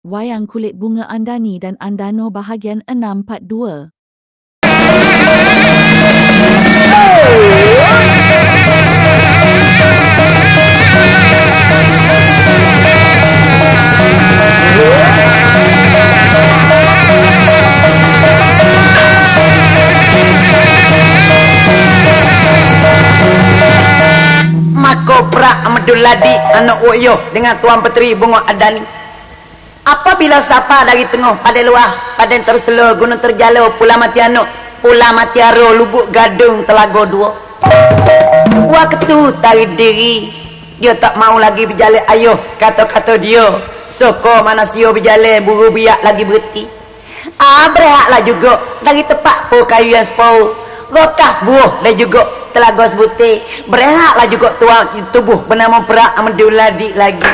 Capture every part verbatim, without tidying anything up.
Wayang Kulit Bunga Andani dan Andano bahagian enam part dua. Makopra Amadul Ladi anak Woyo dengan Tuan Petri Bunga Andani. Apabila sapa dari tengah pada luar pada terselo gunung terjalo Pula Matiano Pula Matiaro Lubuk Gadung Telaga dua. Waktu tarik diri dia tak mau lagi berjalan ayuh kata-kata dia soko mana sio berjalan buru biak lagi berhenti. Ah berehatlah juga dari tepat po kayu yang sepau rokas buah dan juga telaga sebutir berehatlah juga tuan tubuh bernama Pra Amadul Ladi lagi.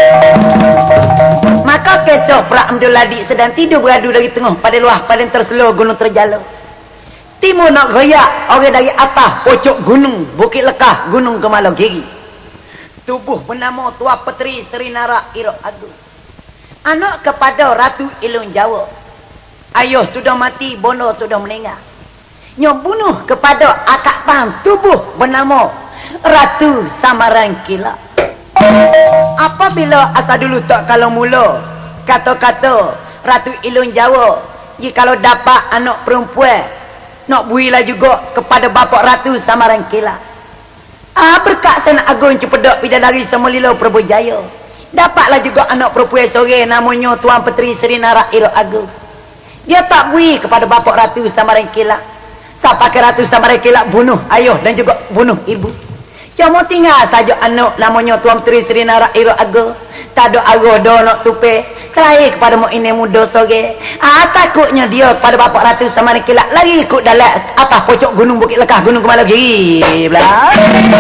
Maka kesok Pra Amadul Ladi sedang tidur beradu dari tengah pada luar pada terselo gunung terjalo. Timur nak goyak orang dari atas pocok gunung Bukit Lekah Gunung Kemalau Giri. Tubuh bernama Tuan Petri Serinara Iro Agung. Anak kepada Ratu Ilung Jawa. Ayah sudah mati, bono sudah meninggal. Nyom bunuh kepada akak pam tubuh bernama Ratu Samaran Kila. Apabila asal dulu tak kalau mula kata-kata Ratu Ilung Jawa, jikalau dapat anak perempuan nak builah juga kepada bapak Ratu Samaran Kila. Ah berkat Sen Agung Cepedak Bidadari Semolilo Prabu Jaya. Dapatlah juga anak perempuan sore namanya Tuan Petri Serinara Iro Agung. Dia tak bui kepada bapak Ratu Samaran Kila. Sampai ke Ratu Samaran Kila bunuh ayah dan juga bunuh ibu. Cuma tinggal saja anak namanya Tuan Petri Serinara Iro Agung. Tak ada arah dah nak tupe selain kepada mak ini muda sore. Ah takutnya dia kepada bapak Ratu Samaran Kila lagi ikut dalam atas pocok gunung Bukit Lekah Gunung Kemalau Giri belah.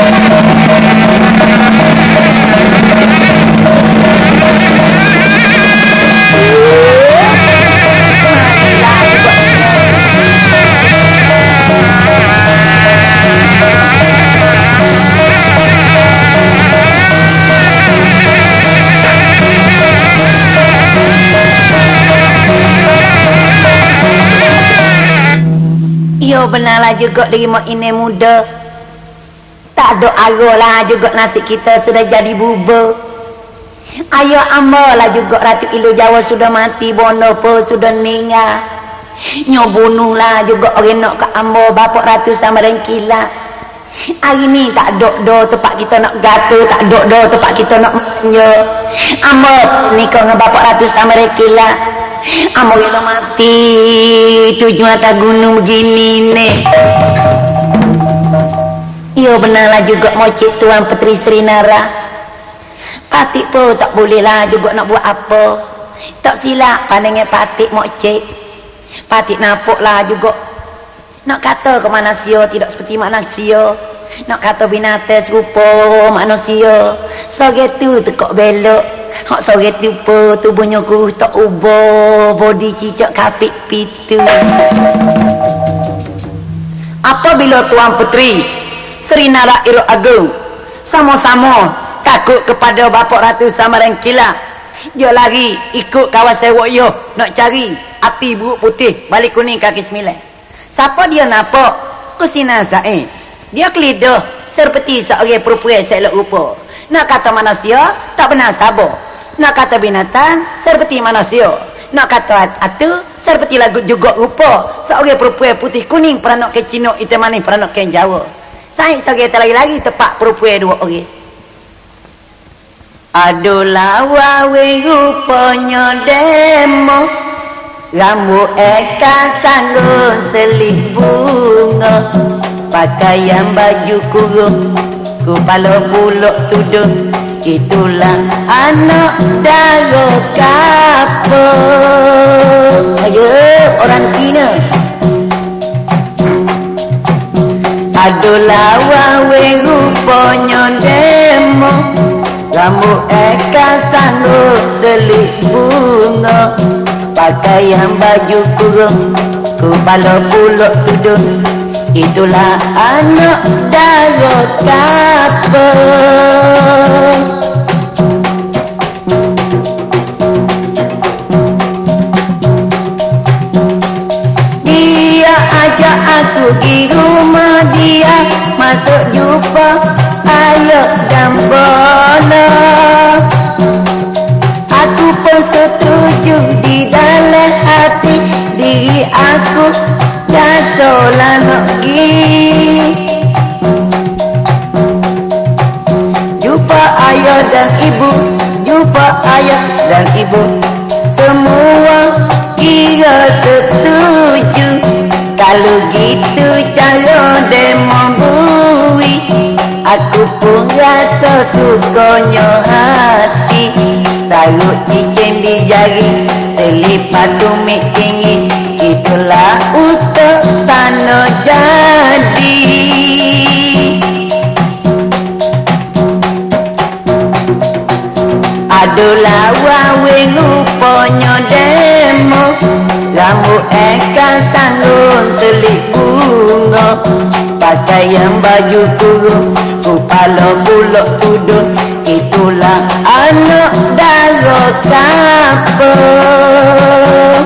Yo benarlah juga dari mak ini muda. Tak ada arah lah juga nasib kita sudah jadi bubur. Ayah amba lah juga Ratu Ilung Jawa sudah mati, bono pun sudah meninggal. Nyo bunuh lah juga orang nak ke amba bapak Ratu Samaran Kila. Hari ni tak ada dah tempat kita nak gato, tak ada dah tempat kita nak manja. Amba nikah dengan bapak Ratu Samaran Kila. Amba kita mati tujuh atas gunung begini ni. Ya benarlah juga mocik Tuan Petri Serinara. Patik pun tak boleh lah juga nak buat apa. Tak silap pandangnya patik mocik. Patik napuk lah juga. Nak kata ke manusia tidak seperti manusia. Nak kata binatang serupa manusia. So gitu tekok belok. Hak sore tu pun tubuhnya kurus tak ubah, body cicak kapit pitu. Apabila Tuan Petri Serinara Iro Agung sama-sama takut kepada bapak Ratu Samaran Kila, dia lari ikut kawasan Woyo nak cari api buruk putih balik kuning kaki sembilan. Siapa dia nampak? Kusina Zain. Dia kelidah seperti seorang perempuan selok rupa. Nak kata manusia tak benar sabar. Nak kata binatang seperti manusia. Nak kata atu seperti lagu juga rupa seorang perempuan putih kuning peranak ke Cina itu manis peranak ke Jawa. Saya seorang lagi-lagi tepat perempuan dua orang. Adulah wawe rupanya demo rambut eka sanggun selip bunga pakaian baju kurung kepala buluk tudung. Itulah anak dara kapur. Ayo orang Cina. Adulah wawe rupanya demo rambut eka sanggup selip bunga pakaian baju kurung kepala buluk tudung. Itulah anak dara kapur. ayah dan ibu, jumpa ayah dan ibu, semua kira setuju. Kalau gitu cara demo bui, aku pun rasa sukanya hati. Sarut cincin di jari, selipat tumit tinggi, itulah untuk tanah jadi. Adulah wawe rupanya demo, rambut ikan tanggung selik bunga, pakaian baju kurung, kepala buluk tudung, itulah anak darah kampung.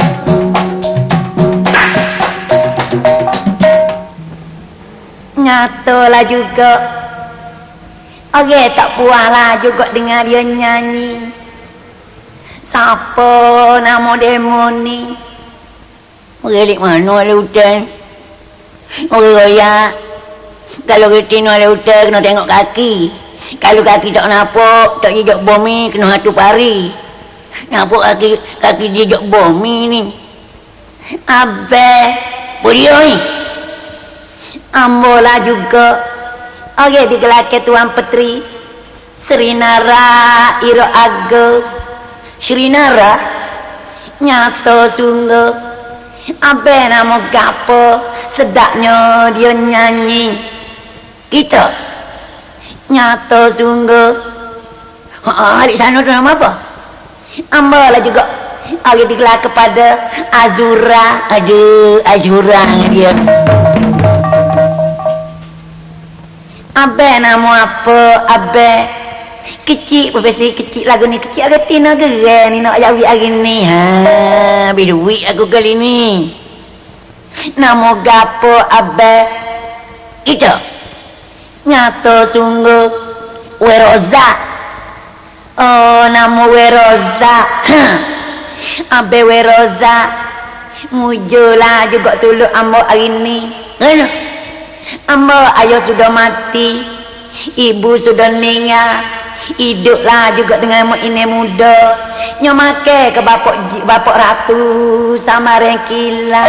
Nyatalah juga, orang tak puaslah juga dengar dia nyanyi. Siapa nama demo ni? Orang mana ada hutan? Orang royak. Kalau retina ada hutan, kena tengok kaki. Kalau kaki tak nampak, tak jejak bumi, kena hatu pari. Nampak kaki kaki jejak bumi ni. Abang, boleh ni? Ambolah juga. Orang digelakkan Tuan Petri Sri Nara Iro Aga. Sri Nara nyata sungguh. Abang nama gapo sedapnya dia nyanyi. Kita nyata sungguh. Haa, di sana tu nama apa? Ambolah juga. Orang digelakkan kepada Azura. Aduh, Azura dia. Abang nama apa? Abang kecil, profesi kecil lagu ni. Kecil agak tina geran ni nak jawi hari ni. Ha, beri duit aku kali ni. Nama gapo abang? Kita nyata sungguh Weroza. Oh, nama Weroza. Abang Weroza mujulah juga tolong ambo hari ni. Mana? Ambo ayah sudah mati, ibu sudah meninggal, hiduplah juga dengan ini muda. Nyomake ke bapak bapak ratu sama Rengkila.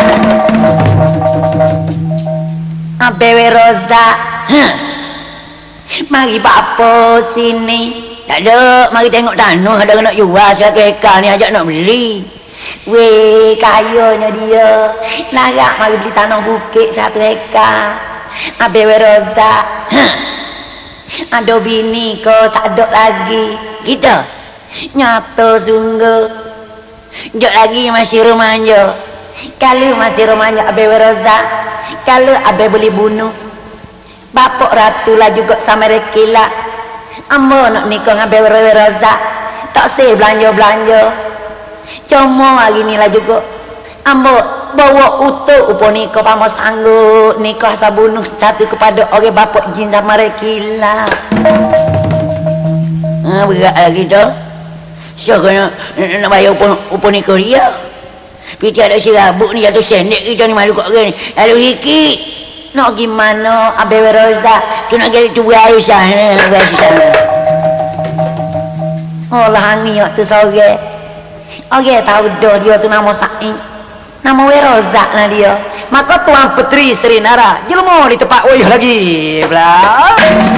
Abe Weroza, huh. Mari bapak sini. Tak ada, mari tengok tanah ada nak jual satu ekar ni, ajak nak beli. Weh, kayanya dia. Layak mari beli tanah bukit satu ekar. Abe Weroza, huh. Ada bini kau tak ada lagi. Kita nyata sungguh. Jok lagi masih remaja. Kalau masih remaja Abe Weroza, kalau Abe boleh bunuh bapak ratu lah juga sama Rekila. Ambo nak nikah dengan Abe Weroza, tak sih belanja-belanja. Cuma hari ni lah juga ambo bawa utuh upo nikah pamo sanggup nikah sabunuh satu kepada orang bapak jin sama Rekila. Ha, berat lagi tu. Siapa nak, nak bayar upo, upo nikah dia? Piti ada si rabuk ni jatuh sendek kita ni malu kat orang ni. Lalu sikit. Nak gimana Abe Weroza? Tu nak jadi tu berair sana. Berair sana. Oh lah hangi waktu sore. Orang tahu dah dia tu nama Sain. Nama Weroza lah dia. Maka Tuan Putri Sri Nara jelma di tempat oyah lagi. Belah.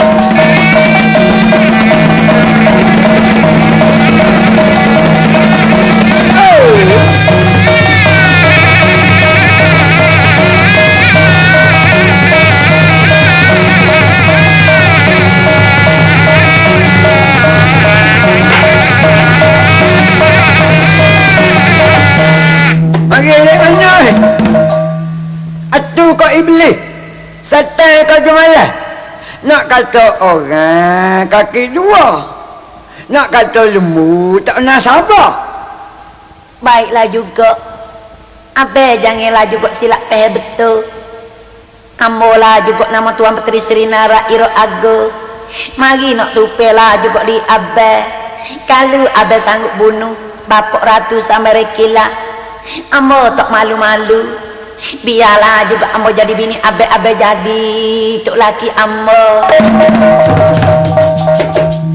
Atu kau iblis, setan kau jemalah. Nak kata orang kaki dua, nak kata lembu tak pernah sabar. Baiklah juga, Abe janganlah juga silap peh betul. Ambolah juga nama Tuan Putri Sri Nara Iro Aga. Mari nak tupelah juga di Abe. Kalau Abe sanggup bunuh bapak ratu sama Rekila, ambo tak malu-malu. Biarlah juga ambo jadi bini Abe-Abe jadi tok laki ambo.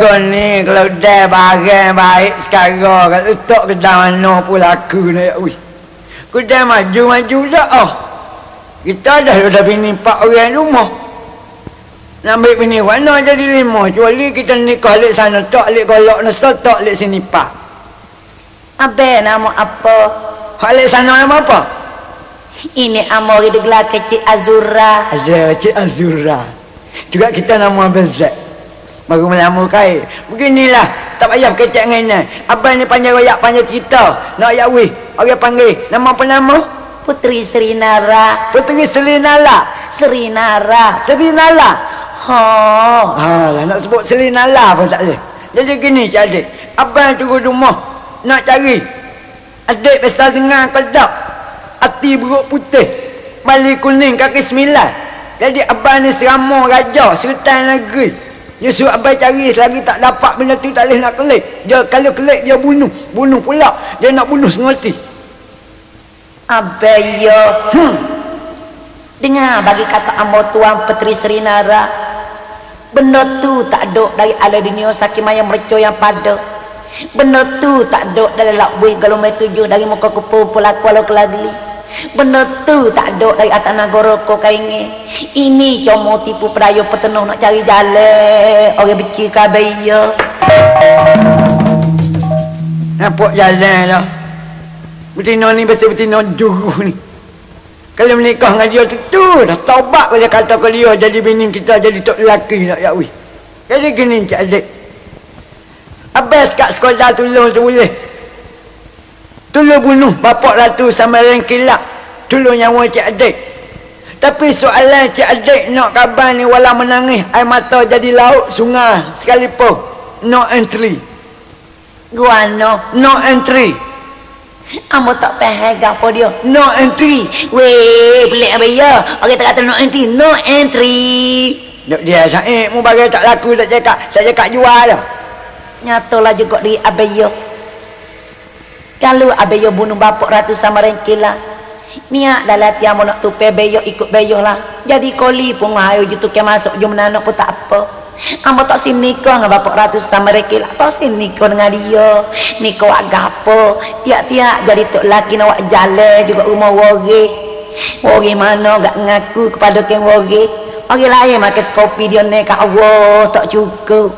sekarang ni kalau dah barang baik sekarang kalau letak kedai mana pun laku nak ya wih. Kedai maju-maju dah oh. Kita dah ada bini empat orang rumah. Nak ambil bini mana jadi lima. Kecuali kita nikah alik sana tak, alik golok nasta tak, alik sini pak. Abang nama apa? Alik sana nama apa? Ini amor di gelar kecil Azura. Ada Cik Azura. Juga kita nama Abang Zat. Baru melama kai. Beginilah, tak payah kecek dengan ni. Abang ni panjang royak, panjang cerita. Nak ayat wih, orang panggil. Nama apa nama? Putri Sri Nara. Putri Sri Nala. Sri Nara. Sri Nala. Ha. Ha lah, nak sebut Sri Nala pun tak boleh. Jadi gini Cik Adik. Abang turun rumah. Nak cari adik besar dengan kedap. Hati beruk putih. Balik kuning kaki sembilan. Jadi abang ni serama raja. Sultan negeri. Dia suruh abang cari. Selagi tak dapat benda tu tak boleh nak kelik. Dia kalau kelik dia bunuh. Bunuh pula. Dia nak bunuh sengerti. Abang yo. Hmm. Dengar bagi kata amor tuan Putri Sri Nara. Benda tu tak ada dari ala dunia sakimaya mereka yang pada. Benda tu tak ada dari lakbui galumai tujuh dari muka kupu pulak walau kelagli. Benda tu tak ada dari atas nagara kau kaingi. Ini cuma tipu perayu petenuh nak cari jalan. Orang becik kabaya. Nampak jalan lah. Betina ni biasa betina juru ni. Kalau menikah dengan dia tu, tu dah taubat boleh kata ke dia jadi bini kita jadi tok lelaki nak ya wih. Jadi gini Cik Adik. Habis kat sekolah tolong boleh. Tolong bunuh bapak ratu sama rengkilak. Tolong nyawa Cik Adik. Tapi soalan Cik Adik nak kabar ni walau menangis air mata jadi laut sungai sekalipun. No entry. Gua no. No entry. Amo tak faham gapo dia. No entry. Weh, pelik apa ya? Orang tak kata no entry, no entry. Duk dia Said mu bagai tak laku tak cakap, tak cakap jual dah. Nyatalah juga di abayo. Kalau abayo bunuh bapak ratu sama rengkila. Niat dah latihan mau nak tupai beyo ikut beyo lah. Jadi koli pun ayo jitu ke masuk jom menanok pun tak apa. Amba tak si nikah dengan bapak ratu sama rengkila. Tak si nikah dengan dia. Nikah wak gapo. Tiap-tiap jadi tok laki nak wak jalan juga rumah wari. Wari mana gak ngaku kepada ken wari. Orang lain makan kopi dia ni kat Allah tak cukup.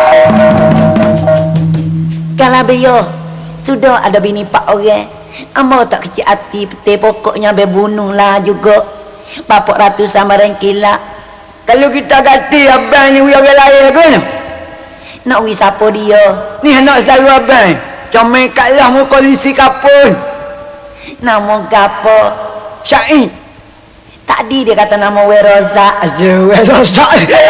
Kalau beliau sudah ada bini pak orang, amba tak kecil hati peti pokoknya berbunuhlah juga bapak ratu sama rengkila. Kalau kita ganti abang ni orang lain ke ni? Nak wi siapa dia? Ni anak saudara abang. Comel katlah mu polisi kapun. Nama gapo? Syai. Tadi dia kata nama Weroza. Aduh, Weroza.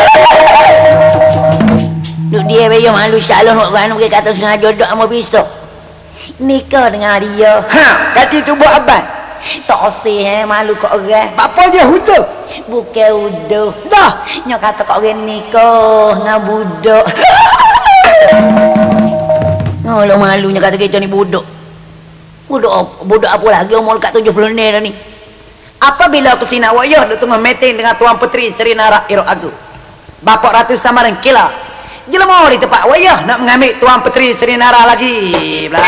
Duk dia beyo malu syalah nak ranu ke kata sengaja duduk sama besok. Nikah dengan dia. Ha, kati tu buat abang. Tak osih eh malu kok orang. Apa dia hudu? Bukan uduh. Dah. Nyo kata kok orang nikah dengan budak. Ngolo malunya kata kita ni budak. Budak budak apa lagi umur kat tujuh puluh ni dah ni. Apabila aku sini awak ya duk meeting dengan Tuan Putri Sri Nara Iro Agu. Bapak Ratu sama rengkila. Jelema di tempat awak ya nak mengambil Tuan Putri Sri Nara lagi. Blah.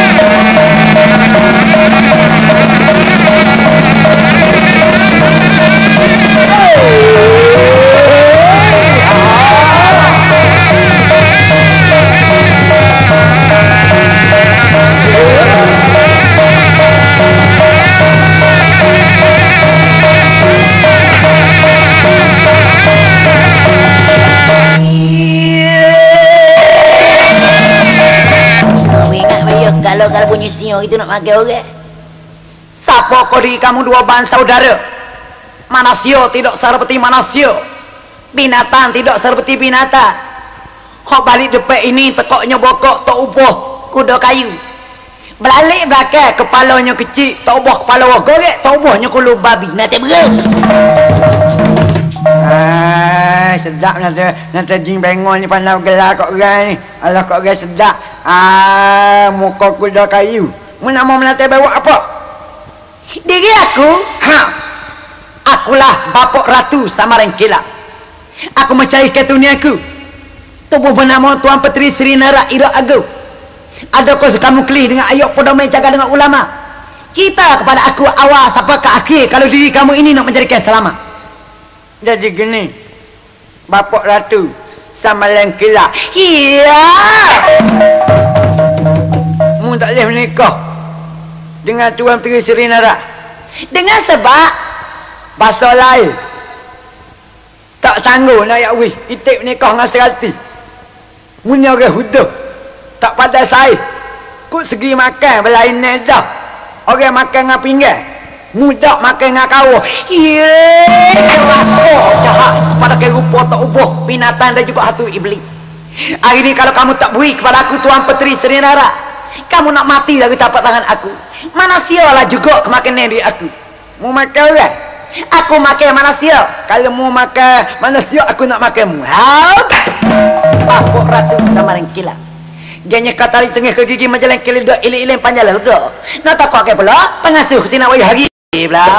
Kalau kalau bunyi siang itu nak pakai orang. Siapa kau diri kamu dua bangsa saudara? Manusia tidak seperti manusia. Binatang tidak seperti binatang. Kau balik depan ini tekoknya bokok tak ubah kuda kayu. Beralik belakang kepalanya kecil tak ubah kepala gorek tak ubahnya kulu babi. Nanti berapa? Ah, sedap nanti nanti jing bengong ni pandang gelar kok orang ni. Alah kok orang sedap. Ah, muka kuda kayu. Mu nak mau melantai bawa apa? Diri aku? Ha. Akulah bapak ratu sama rengkila. Aku mencari ketunia aku. Tubuh bernama Tuan Peteri Seri Nara Ira Agung. Adakah kamu kelih dengan ayat podomai jaga dengan ulama? Cerita kepada aku awal sampai ke akhir kalau diri kamu ini nak menjadikan selamat. Jadi gini, Bapak Ratu sama Lengkila. Iya. Mu tak boleh menikah dengan Tuan Peteri Seri Nara. Dengan sebab Bahasa lain tak sanggup nak ya wih itik menikah dengan serati. Munya orang huduh tak pandai saih. Kut segi makan berlain dah. Orang makan dengan pinggan, mudak makan dengan kawah. Yeay, jahat pada ke rupa tak ubah binatang dan juga hatu iblis. Hari ini kalau kamu tak beri kepada aku Tuan Peteri Seri Nara, kamu nak mati dari tapak tangan aku. Mana sialah juga kemakanan diri aku. Mu makan orang? Aku makan mana sia. Kalau mu makan manusia, aku nak makan mu. Bapak Ratu sama Lengkila. Ganya katari sengih ke gigi majalah kelil dua ilik-ilik panjang lalu tu. Nak tak kau ke pula pengasuh sini nak wayah hari pula.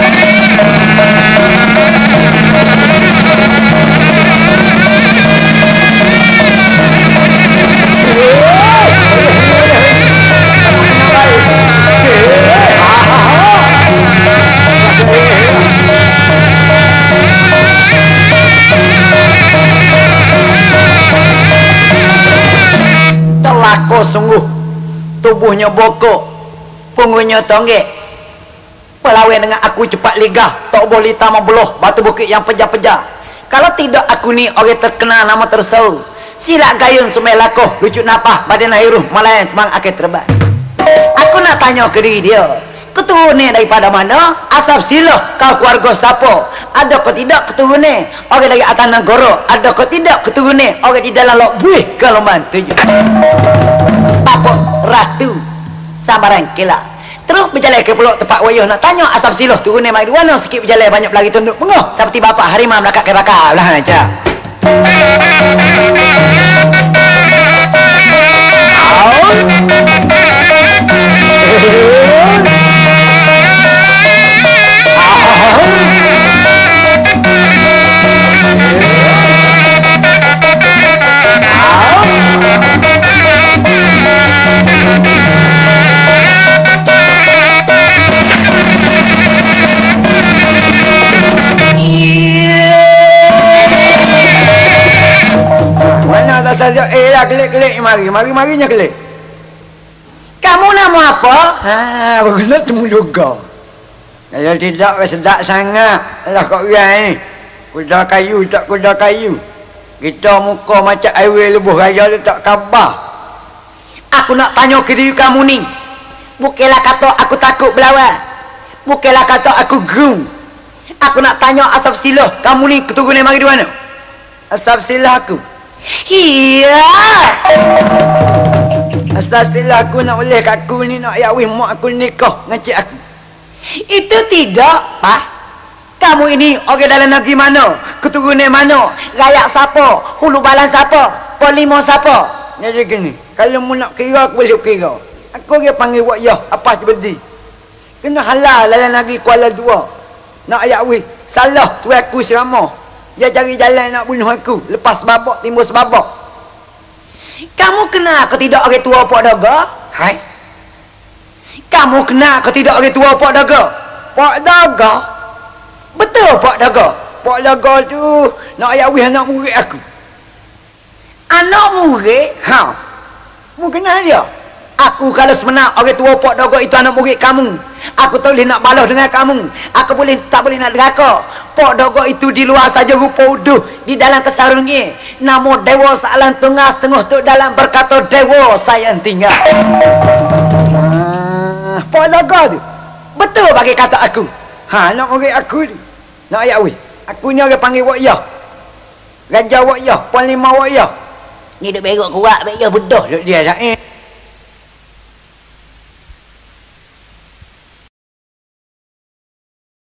Telako sungguh, tubuhnya bokok, punggungnya tonggek. Pelawai dengan aku cepat ligah, tak boleh tambah beloh batu bukit yang pejah-pejah. Kalau tidak aku ni orang terkenal nama tersau. Silak gayung sumai lakoh, lucu napah, badan hairuh, malayan semang akhir terbat. Aku nak tanya ke diri dia, keturunan daripada mana? Asal silah kau keluarga siapa? Ada ke tidak keturunan orang dari atas negara? Ada ke tidak keturunan orang di dalam lok buih kalau mantu? Bapak Ratu Sambaran Kila. Terus berjalan ke pulau tempat wayah nak tanya asal silah turunan mari mana sikit berjalan banyak lagi tunduk penguh seperti bapak harimau melakat ke bakal lah aja. Mana tak saja eh lah kelik-kelik mari, mari-marinya kelik. Kamu nama apa? Ha, bergelut temu juga. Kalau tidak sedap sangat lah kau orang ni. Kuda kayu tak kuda kayu. Kita muka macam air lebuh raya tu tak khabar. Aku nak tanya ke diri kamu ni. Bukanlah kata aku takut berlawan. Bukanlah kata aku gerung. Aku nak tanya asal silah kamu ni keturunan mari di mana? Asal silah aku. Iya. Asal silah aku nak boleh kat aku ni nak ya wih mak aku nikah dengan cik aku. Itu tidak, Pak. Kamu ini orang dalam negeri mana? Keturunan mana? Rakyat siapa? Hulu balang siapa? Polimo siapa? Jadi gini, kalau mu nak kira aku boleh kira. Aku dia panggil wayah apa seperti. Kena halal dalam negeri Kuala Dua. Nak ayat wih, salah tu aku serama. Dia cari jalan nak bunuh aku. Lepas babak, timbul sebabak. Kamu kenal ke tidak orang tua Pak Daga? Hai? Kamu kenal ke tidak orang tua Pak Daga? Pak Daga? Betul Pak Daga? Pak Daga tu nak ayat wih anak murid aku. Anak murid? Ha? Mu kenal dia? Aku kalau sebenar orang tua Pak Daga itu anak murid kamu. Aku tak boleh nak balas dengan kamu. Aku boleh tak boleh nak deraka. Pak Daga itu di luar saja rupa uduh, di dalam kesarungnya namo dewa salan tengah setengah tu dalam berkata dewa saya tinggal. Ah, Pak Daga tu? Betul bagi kata aku. Ha, nak murid aku tu. Nak ayat wih. Aku ni orang panggil wayah. Raja wayah, panglima wayah. Ni duk berok kuat, berok bedah Duk dia dah eh.